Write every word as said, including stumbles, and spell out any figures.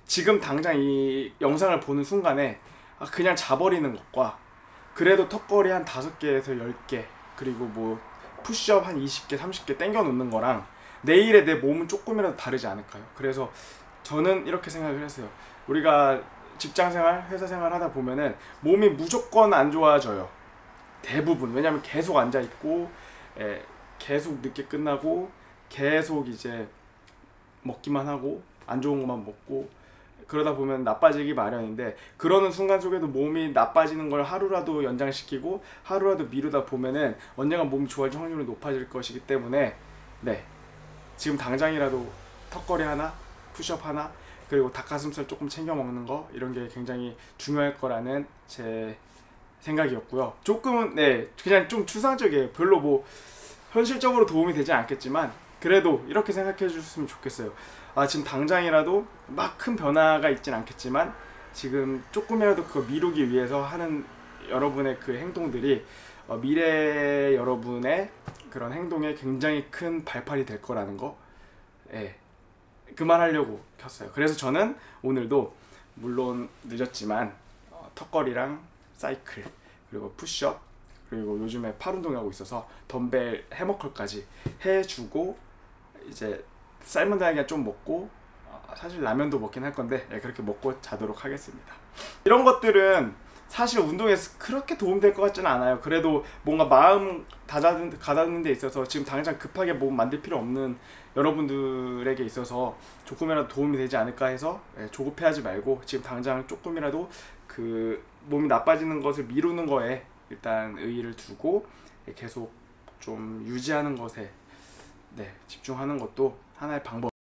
지금 당장 이 영상을 보는 순간에 그냥 자버리는 것과 그래도 턱걸이 한 다섯 개에서 열 개 그리고 뭐 푸시업 한 이십 개 삼십 개 땡겨 놓는 거랑 내일의 내 몸은 조금이라도 다르지 않을까요? 그래서 저는 이렇게 생각을 했어요. 우리가 직장생활, 회사생활 하다 보면은 몸이 무조건 안 좋아져요. 대부분. 왜냐면 계속 앉아있고 에, 계속 늦게 끝나고 계속 이제 먹기만 하고 안 좋은 것만 먹고 그러다 보면 나빠지기 마련인데, 그러는 순간 속에도 몸이 나빠지는 걸 하루라도 연장시키고 하루라도 미루다 보면은 언젠가 몸이 좋아질 확률이 높아질 것이기 때문에 네, 지금 당장이라도 턱걸이 하나, 푸시업 하나, 그리고 닭가슴살 조금 챙겨 먹는 거, 이런 게 굉장히 중요할 거라는 제 생각이었고요. 조금은 네, 그냥 좀 추상적이에요. 별로 뭐 현실적으로 도움이 되지 않겠지만 그래도 이렇게 생각해 주셨으면 좋겠어요. 아, 지금 당장이라도 막 큰 변화가 있진 않겠지만 지금 조금이라도 그거 미루기 위해서 하는 여러분의 그 행동들이 어, 미래 여러분의 그런 행동에 굉장히 큰 발판이 될 거라는 거, 예, 그 말 하려고 켰어요. 그래서 저는 오늘도 물론 늦었지만 어, 턱걸이랑 사이클 그리고 푸시업 그리고 요즘에 팔 운동하고 있어서 덤벨 해머컬까지 해주고 이제 삶은 달걀 좀 먹고 어, 사실 라면도 먹긴 할 건데 예, 그렇게 먹고 자도록 하겠습니다. 이런 것들은 사실 운동에 그렇게 도움될 것 같지는 않아요. 그래도 뭔가 마음 다잡는, 가다듬는 데 있어서 지금 당장 급하게 몸 만들 필요 없는 여러분들에게 있어서 조금이라도 도움이 되지 않을까 해서 예, 조급해하지 말고 지금 당장 조금이라도 그 몸이 나빠지는 것을 미루는 거에 일단 의의를 두고 예, 계속 좀 유지하는 것에 네, 집중하는 것도 하나의 방법